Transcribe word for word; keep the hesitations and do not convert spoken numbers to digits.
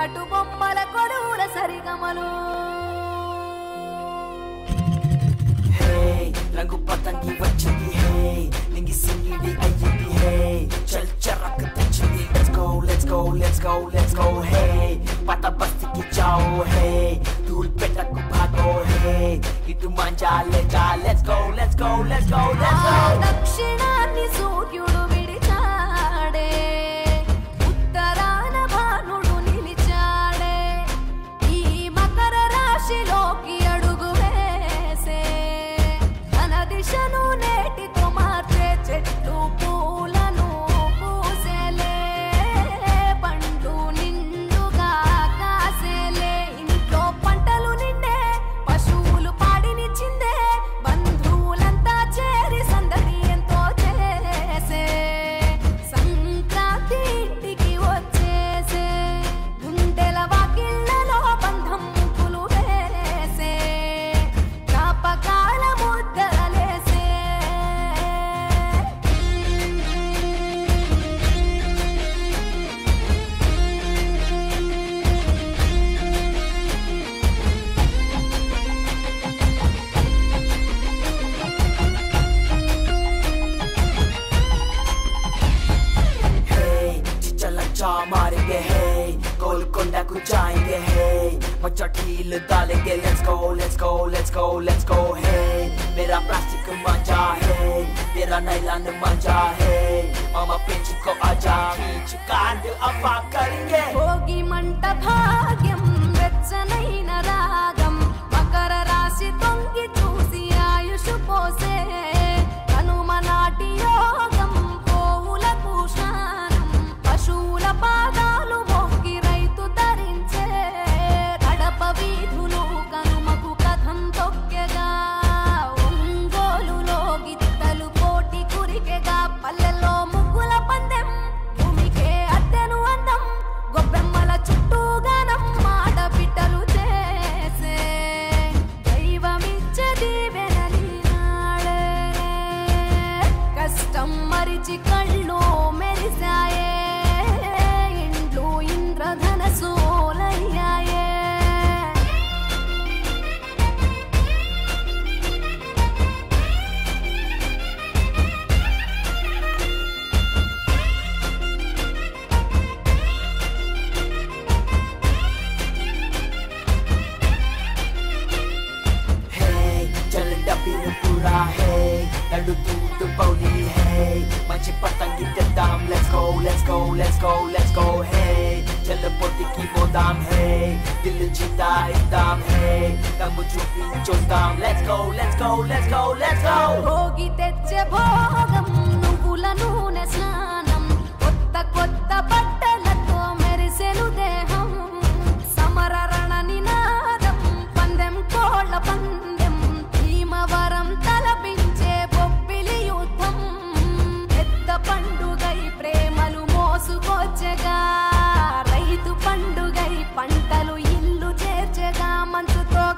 అటు బొమ్మల కొలువుల సరిగమలు రంగు పతంగి వచ్చింది హే నింగి సింగిడి అయ్యింది హే చల్ చరక్ తెచ్చింది let's go let's go let's go let's go హే పట బస్తికి జాओ హే ధూల్ పెట్టకు భాగో హే ఇటు మంజా లేజా let's go let's go let's go let's go దక్షిణాన్ని సూర్యుడు విడిచాడే ఉత్తరాన భానుడు నిలిచాడే ఈ మకర రాశిలోకి అడుగు వేసే తన దిశను నేటితో మార్చే చెట్టు పూలను పూసేలే పండ్లు నిండుగా కాసేలే ఇంట్లో పంటలు నిండే పశువులు పాడినిచ్చిందే బంధువులంతా చేరి సందడి ఎంతో చేసే సంక్రాంతి ఇంటికి వచ్చేసే గుండెల వాకిళ్ళలో బంధం ముగ్గులు వేసే జ్ఞాపకాల ముద్దలేసే चिच्चा मारेंगे हे गोलकोंडा को जाएंगे हे मचा ढील डालेंगे let's go let's go let's go let's go हे मेरा प्लास्टिक मजा है तेरा नायलॉन मजा है मामा पिंच को आजा खींच कांड अफा करेंगे భోగి మంట భాగ్యం వెచ్చనైన రాగం మకర రాశి తొంగి చూసి ఆయుష్ పోసే కనుమ నాటి యోగం పోవులకు శానం పశువుల పాదాలు మొక్కి రైతు ధరించే కడప వీధులు కనుమకు కథం తొక్కెగా ఒంగోలులో గిత్తలు కోటి కురికెగా పల్లెల్లో ముగ్గుల పందెం భూమికే అద్దెను అందం గొబ్బెమ్మల చుట్టూ గానం మాట బిడ్డలు చేసే దైవమిచ్చే దీవెనలి నాడే కష్టం మరిచి కళ్ళు మెరిసాయే ఇండ్లు ఇంద్రధనసూలయ్యాయే Hey, चल डबीर पूरा है लड्डू दूध पौली है मंची पतंगी दाम let's go let's go let's go let's go hey चल पोती की वो दाम है दिल जीता एकदम है दम चुपी जो दाम let's go let's go let's go let's go Bhogi తెచ్చే భోగం నువ్వుల నూనె స్నానం కొత్త కొత్త బట్ట